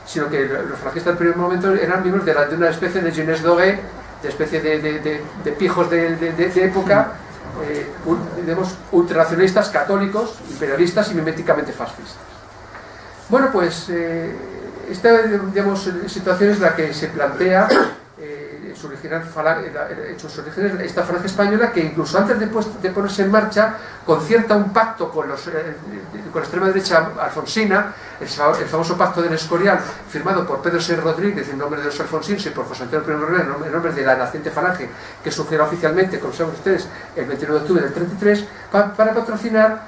sino que los falangistas en primer momento eran miembros de una especie de jeunesse dorée, de especie de pijos de época, digamos, ultranacionalistas, católicos, imperialistas y miméticamente fascistas. Bueno, pues esta, digamos, situación es la que se plantea en sus orígenes esta falange española, que incluso antes de ponerse en marcha concierta un pacto con la extrema derecha alfonsina, el famoso pacto del Escorial, firmado por Pedro C. Rodríguez en nombre de los alfonsinos y por José Antonio Primo Rivera en nombre de la naciente falange, que surgirá oficialmente, como saben ustedes, el 29 de octubre del 33, para patrocinar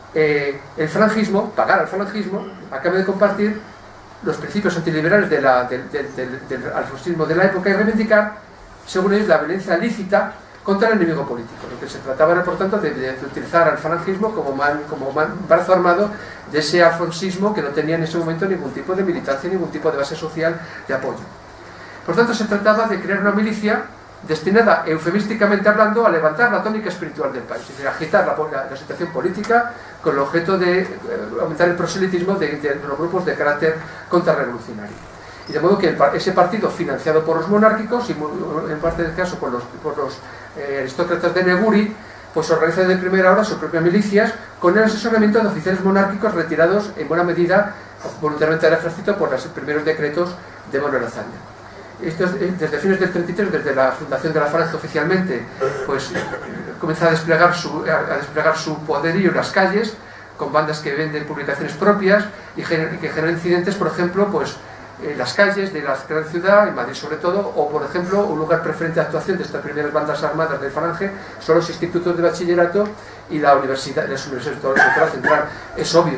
el falangismo, pagar al falangismo, a cambio de compartir los principios antiliberales del alfonsismo de la época y reivindicar, según ellos, la violencia lícita contra el enemigo político. Lo que se trataba era, por tanto, de utilizar al falangismo como brazo armado de ese alfonsismo que no tenía en ese momento ningún tipo de militancia, ningún tipo de base social de apoyo. Por tanto, se trataba de crear una milicia destinada, eufemísticamente hablando, a levantar la tónica espiritual del país, es decir, agitar la situación política con el objeto de aumentar el proselitismo de los grupos de carácter contrarrevolucionario. Y de modo que ese partido, financiado por los monárquicos y en parte del caso por los aristócratas de Neguri, pues organiza de primera hora sus propias milicias con el asesoramiento de oficiales monárquicos retirados en buena medida voluntariamente del ejército por los primeros decretos de Manuel Azaña. Desde fines del 33, desde la fundación de la Falange oficialmente, pues comienza a desplegar su poderío en las calles, con bandas que venden publicaciones propias y que generan incidentes, por ejemplo, pues en las calles de la gran ciudad, en Madrid sobre todo, o por ejemplo, un lugar preferente de actuación de estas primeras bandas armadas de Falange son los institutos de bachillerato y las universidades central. Es obvio.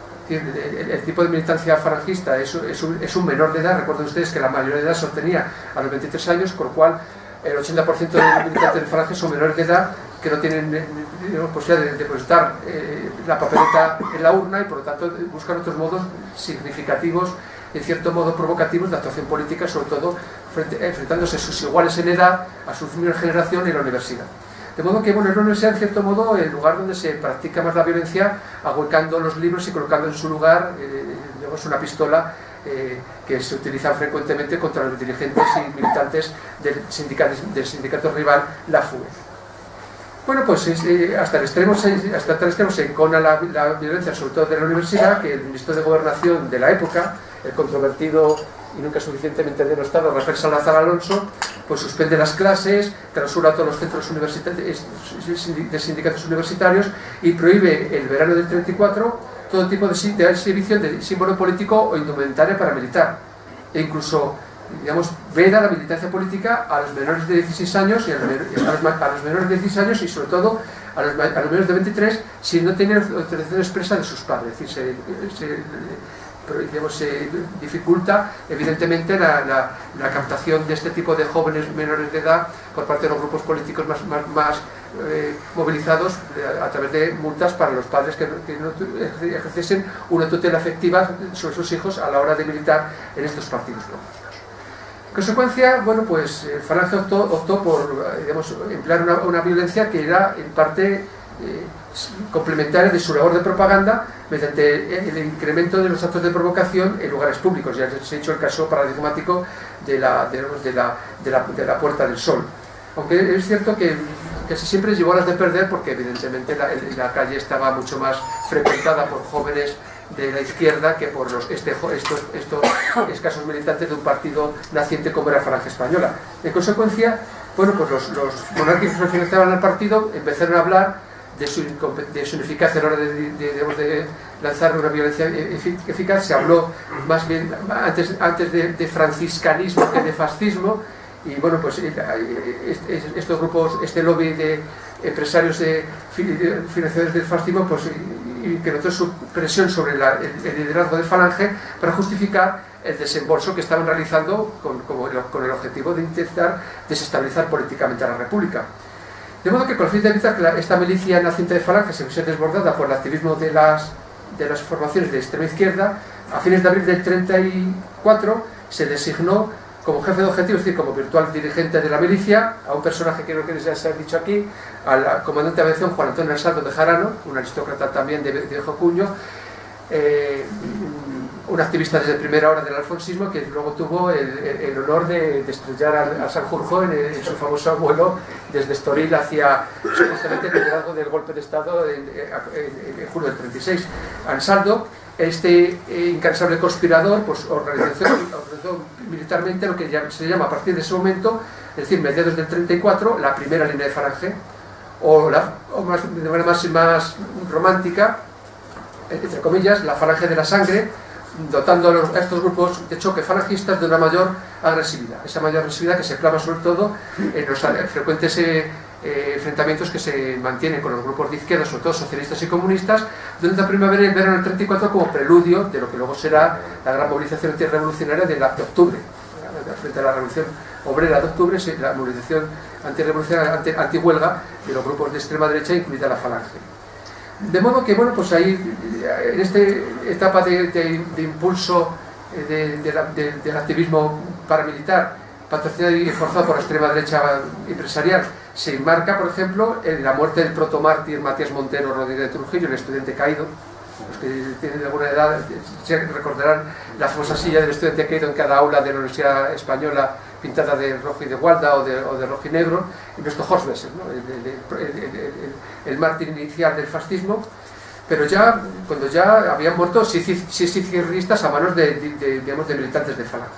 El tipo de militancia falangista es un menor de edad. Recuerden ustedes que la mayoría de edad se obtenía a los 23 años, con lo cual el 80% de los militantes de Falange son menores de edad que no tienen posibilidad de depositar la papeleta en la urna y por lo tanto buscan otros modos significativos, en cierto modo provocativos, de actuación política, sobre todo enfrentándose a sus iguales en edad, a su misma generación en la universidad. De modo que, bueno, es la universidad, en cierto modo, el lugar donde se practica más la violencia, ahuecando los libros y colocando en su lugar, digamos, una pistola que se utiliza frecuentemente contra los dirigentes y militantes del sindicato rival, la FUE. Bueno, pues hasta tal extremo se encona la violencia, sobre todo de la universidad, que el ministro de Gobernación de la época, el controvertido y nunca suficientemente denostado Rafael Salazar Alonso, pues suspende las clases, clausura todos los centros universitarios, de sindicatos universitarios y prohíbe el verano del 34 todo tipo de exhibición de símbolo político o indumentaria paramilitar, e incluso, digamos, veda la militancia política a los menores de 16 años y a los menores de 16 años y sobre todo a los menores de 23 si no tienen autorización expresa de sus padres. Es decir, se dificulta evidentemente la captación de este tipo de jóvenes menores de edad por parte de los grupos políticos más movilizados a través de multas para los padres que no ejerciesen una tutela efectiva sobre sus hijos a la hora de militar en estos partidos políticos. En consecuencia, bueno, pues Falange optó por, digamos, emplear una violencia que era en parte complementaria de su labor de propaganda mediante el incremento de los actos de provocación en lugares públicos. Ya se ha hecho el caso paradigmático de la Puerta del Sol. Aunque es cierto que casi siempre llevó a las de perder porque evidentemente la calle estaba mucho más frecuentada por jóvenes de la izquierda que por estos escasos militantes de un partido naciente como era Falange Española. En consecuencia, bueno, pues los monárquicos que financiaban al partido empezaron a hablar de su ineficacia a la hora de lanzar una violencia eficaz. Se habló más bien antes de franciscanismo que de fascismo, y bueno, pues estos grupos, este lobby de empresarios financiadores del fascismo, pues que notó su presión sobre el liderazgo de Falange para justificar el desembolso que estaban realizando con el objetivo de intentar desestabilizar políticamente a la República. De modo que con el fin de evitar que esta milicia naciente de Falange se viese desbordada por el activismo de las formaciones de extrema izquierda, a fines de abril del 34 se designó como jefe de objetivos, es decir, como virtual dirigente de la milicia, a un personaje que creo que ya se ha dicho aquí, al comandante de aviación Juan Antonio Saldo de Jarano, un aristócrata también de viejo cuño, un activista desde primera hora del alfonsismo, que luego tuvo el honor de estrellar a Sanjurjo en su famoso vuelo desde Estoril hacia supuestamente el liderazgo del golpe de Estado en julio del 36. Ansaldo, este incansable conspirador, pues organizó militarmente lo que se llama a partir de ese momento, es decir, mediados del 34, la primera línea de falange, o de manera más romántica, entre comillas, la falange de la sangre, dotando a estos grupos de choque falangistas de una mayor agresividad. Esa mayor agresividad que se clama sobre todo en los frecuentes enfrentamientos que se mantienen con los grupos de izquierda, sobre todo socialistas y comunistas, durante la primavera y el verano del 34 como preludio de lo que luego será la gran movilización antirrevolucionaria de octubre. Frente a la revolución obrera de octubre, la movilización antirrevolucionaria, antihuelga de los grupos de extrema derecha, incluida la falange. De modo que, bueno, pues ahí, en esta etapa de impulso del activismo paramilitar, patrocinado y forzado por la extrema derecha empresarial, se enmarca, por ejemplo, en la muerte del protomártir Matías Montero Rodríguez de Trujillo, el estudiante caído. Los que tienen alguna edad se recordarán la famosa silla del estudiante caído en cada aula de la Universidad Española, pintada de rojo y de gualda o de rojo y negro, y nuestro Horsbesser, ¿no? el mártir inicial del fascismo, pero ya cuando ya habían muerto seis izquierdistas a manos de militantes de falange.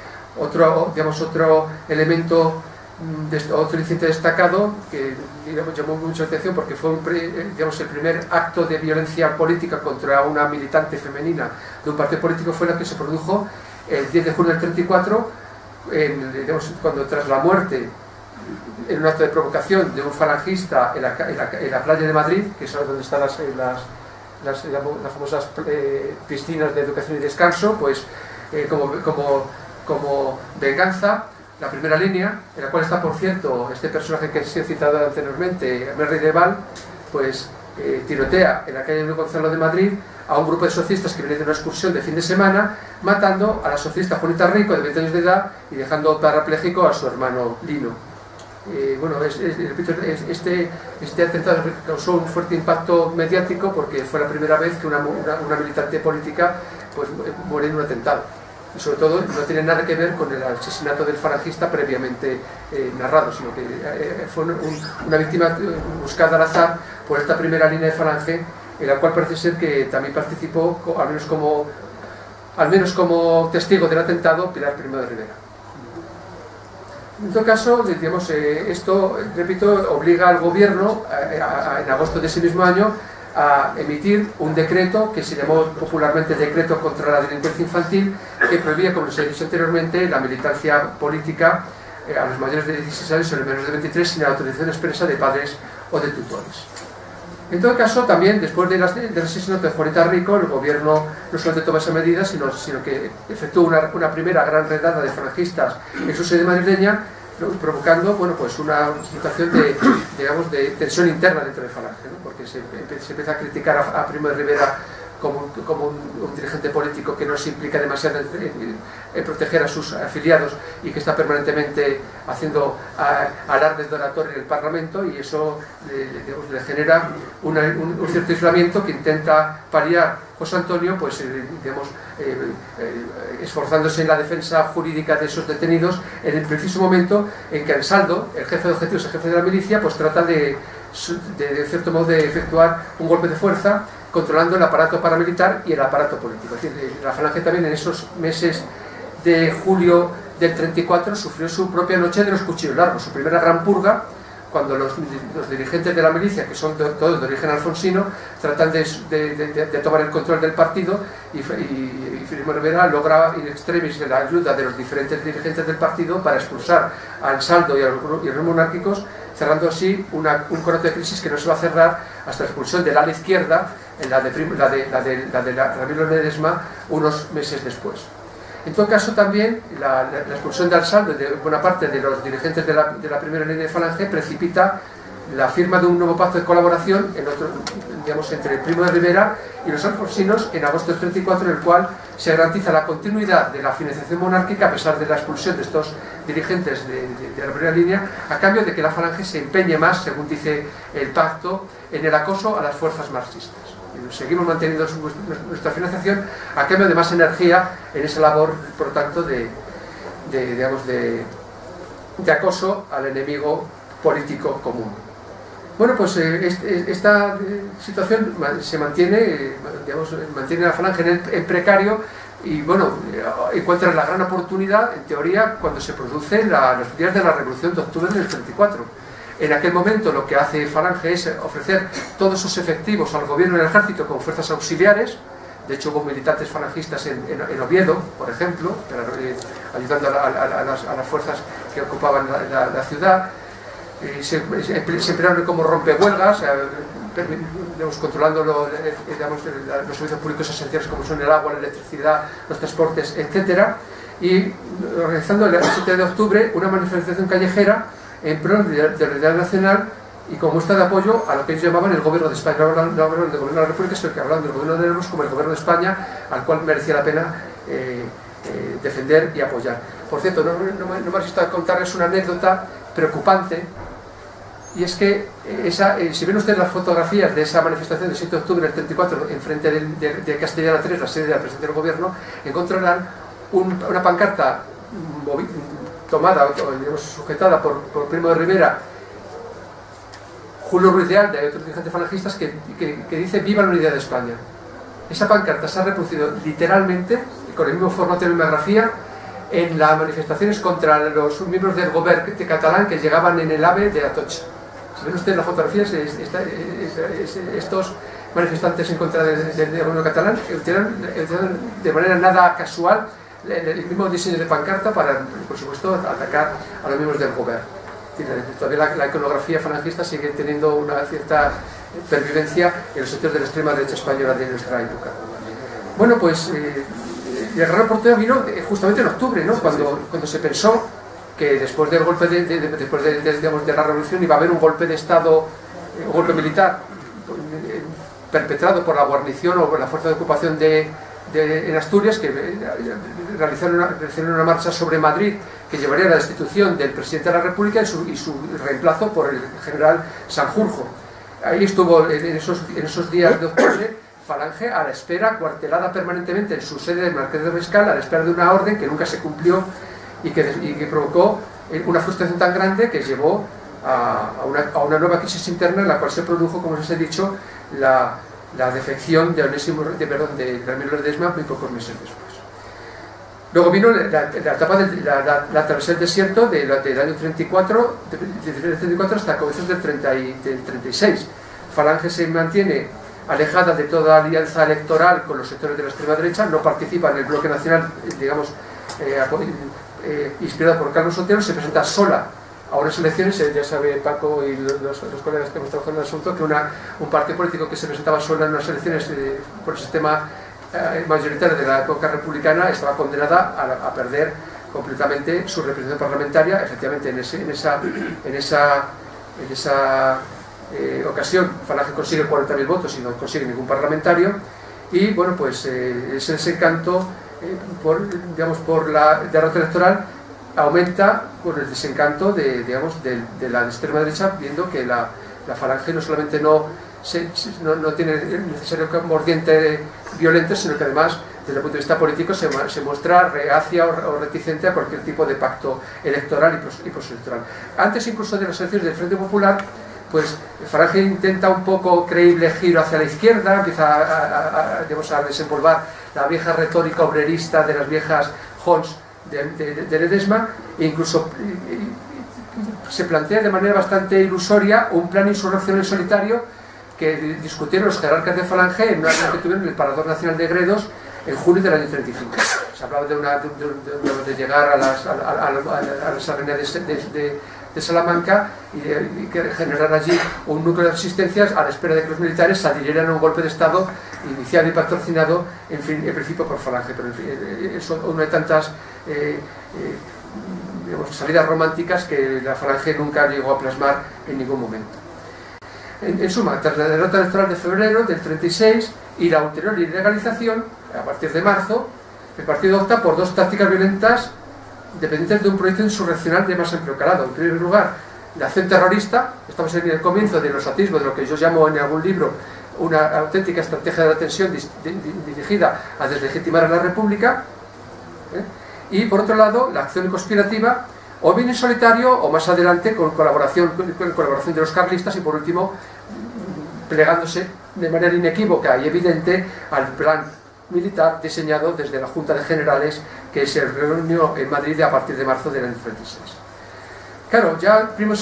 Otro elemento, otro incidente destacado que llamó mucha atención porque fue el primer acto de violencia política contra una militante femenina de un partido político, fue la que se produjo el 10 de junio del 34, cuando tras la muerte en un acto de provocación de un falangista en la playa de Madrid, que es donde están las famosas piscinas de educación y descanso, pues como venganza, la primera línea, en la cual está, por cierto, este personaje que se ha citado anteriormente, Merry de Val, pues tirotea en la calle de Gonzalo de Madrid a un grupo de socialistas que viene de una excursión de fin de semana, matando a la socialista Juanita Rico, de 20 años de edad, y dejando parapléjico a su hermano Lino. Bueno, este atentado causó un fuerte impacto mediático porque fue la primera vez que una militante política pues muere en un atentado. Y sobre todo no tiene nada que ver con el asesinato del falangista previamente narrado, sino que fue una víctima buscada al azar por esta primera línea de falange, en la cual parece ser que también participó, al menos como testigo del atentado, Pilar Primo de Rivera. En todo caso, digamos, esto, repito, obliga al gobierno en agosto de ese mismo año a emitir un decreto que se llamó popularmente Decreto contra la Delincuencia Infantil, que prohibía, como les he dicho anteriormente, la militancia política a los mayores de 16 años y a los menores de 23 sin la autorización expresa de padres o de tutores. En todo caso, también después del asesinato de Juanita Rico, el gobierno no solamente toma esa medida, sino que efectuó una primera gran redada de falangistas en su sede madrileña, provocando, bueno, pues una situación de tensión interna dentro de Falange, ¿no? Porque se empieza a criticar a Primo de Rivera como un dirigente político que no se implica demasiado en proteger a sus afiliados y que está permanentemente haciendo alardes de oratoria en el Parlamento, y eso le genera un cierto aislamiento que intenta paliar José Antonio, pues esforzándose en la defensa jurídica de esos detenidos en el preciso momento en que Ansaldo, el jefe de objetivos, el jefe de la milicia, pues trata de cierto modo de efectuar un golpe de fuerza controlando el aparato paramilitar y el aparato político. Es decir, la Falange también en esos meses de julio del 34 sufrió su propia noche de los cuchillos largos, su primera gran purga, cuando los dirigentes de la milicia, que son todos de origen alfonsino, tratan de tomar el control del partido, y Primo de Rivera logra in extremis la ayuda de los diferentes dirigentes del partido para expulsar a Ansaldo y a los monárquicos, cerrando así un conato de crisis que no se va a cerrar hasta la expulsión del ala izquierda, la de Ramiro Ledesma, unos meses después. En todo caso, también la expulsión de Ansaldo y de buena parte de los dirigentes de la primera línea de Falange precipita la firma de un nuevo pacto de colaboración entre Primo de Rivera y los alfonsinos en agosto del 34, en el cual se garantiza la continuidad de la financiación monárquica a pesar de la expulsión de estos dirigentes de la primera línea, a cambio de que la Falange se empeñe más, según dice el pacto, en el acoso a las fuerzas marxistas. seguimos manteniendo nuestra financiación a cambio de más energía en esa labor, por lo tanto, de acoso al enemigo político común. Bueno, pues esta situación se mantiene, mantiene a la Falange en precario y, bueno, encuentra la gran oportunidad, en teoría, cuando se producen los días de la Revolución de Octubre del 34. En aquel momento lo que hace Falange es ofrecer todos sus efectivos al gobierno y al ejército como fuerzas auxiliares. De hecho, hubo militantes falangistas en Oviedo, por ejemplo, ayudando a las fuerzas que ocupaban la ciudad. Se emplearon como rompehuelgas, controlando los servicios públicos esenciales como son el agua, la electricidad, los transportes, etc. Y organizando el 7 de octubre una manifestación callejera en pro de la unidad nacional y como muestra de apoyo a lo que ellos llamaban el gobierno de España. No hablaban del gobierno de la República, sino que hablaban del gobierno de Nervos como el gobierno de España, al cual merecía la pena defender y apoyar. Por cierto, no me resisto a contarles una anécdota preocupante, y es que si ven ustedes las fotografías de esa manifestación del 7 de octubre del 34 enfrente de Castellana 3, la sede de la presidencia del gobierno, encontrarán una pancarta tomada, digamos, sujetada por Primo de Rivera, Julio Ruiz de Alda y otros dirigentes falangistas que dice "Viva la unidad de España". Esa pancarta se ha reproducido literalmente, con el mismo formato de bibliografía, en las manifestaciones contra los miembros del gobierno de catalán que llegaban en el AVE de Atocha. Si ven ustedes las fotografías, estos manifestantes en contra del gobierno catalán utilizaron de manera nada casual el mismo diseño de pancarta para, por supuesto, atacar a los miembros del gobierno. Todavía la iconografía falangista sigue teniendo una cierta pervivencia en los sectores de la extrema derecha española de nuestra época. Bueno, pues la gran oportunidad vino justamente en octubre, ¿no? Cuando se pensó que después del golpe de la revolución iba a haber un golpe de Estado, un golpe militar perpetrado por la guarnición o por la fuerza de ocupación en Asturias, que realizaron una marcha sobre Madrid que llevaría a la destitución del presidente de la República y su reemplazo por el general Sanjurjo. Ahí estuvo en esos días de octubre Falange a la espera, cuartelada permanentemente en su sede del Marqués de Riscal, a la espera de una orden que nunca se cumplió y que provocó una frustración tan grande que llevó a una nueva crisis interna en la cual se produjo, como les he dicho, la defección de Ramiro Ledesma muy pocos meses después. Luego vino la etapa de la travesía del desierto del año 34, hasta comienzos del 36. Falange se mantiene alejada de toda alianza electoral con los sectores de la extrema derecha, no participa en el bloque nacional, digamos, inspirado por Carlos Sotelo, se presenta sola a unas elecciones. Ya sabe Paco y los colegas que hemos trabajado en el asunto que un partido político que se presentaba sola en unas elecciones por el sistema mayoritario de la época republicana estaba condenada a perder completamente su representación parlamentaria. Efectivamente, en esa ocasión Falange consigue 40.000 votos y no consigue ningún parlamentario, y bueno, pues ese desencanto por la derrota electoral aumenta con el desencanto de la extrema derecha, viendo que la Falange no solamente no tiene el necesario mordiente violento, sino que además, desde el punto de vista político, se muestra reacia o reticente a cualquier tipo de pacto electoral y postelectoral. Antes incluso de las elecciones del Frente Popular, pues Falange intenta un poco creíble giro hacia la izquierda, empieza a desempolvar la vieja retórica obrerista de las viejas Hons de Ledesma, e incluso se plantea de manera bastante ilusoria un plan insurreccional solitario que discutieron los jerarcas de Falange en una reunión que tuvieron en el Parador Nacional de Gredos en julio del año 35. Se hablaba de llegar a las arenas de Salamanca y que generar allí un núcleo de resistencias a la espera de que los militares se adhirieran a un golpe de Estado iniciado y patrocinado, en principio por Falange. Pero en fin, es una de tantas salidas románticas que la Falange nunca llegó a plasmar en ningún momento. En suma, tras la derrota electoral de febrero del 36 y la ulterior ilegalización, a partir de marzo, el partido opta por dos tácticas violentas dependientes de un proyecto insurreccional de más amplio calado. En primer lugar, la acción terrorista. Estamos en el comienzo de los atisbos de lo que yo llamo en algún libro una auténtica estrategia de la tensión dirigida a deslegitimar a la República, y por otro lado la acción conspirativa, o bien en solitario o más adelante con colaboración de los carlistas, y por último plegándose de manera inequívoca y evidente al plan militar diseñado desde la Junta de Generales, que se reunió en Madrid a partir de marzo del año 36. Claro, ya Primo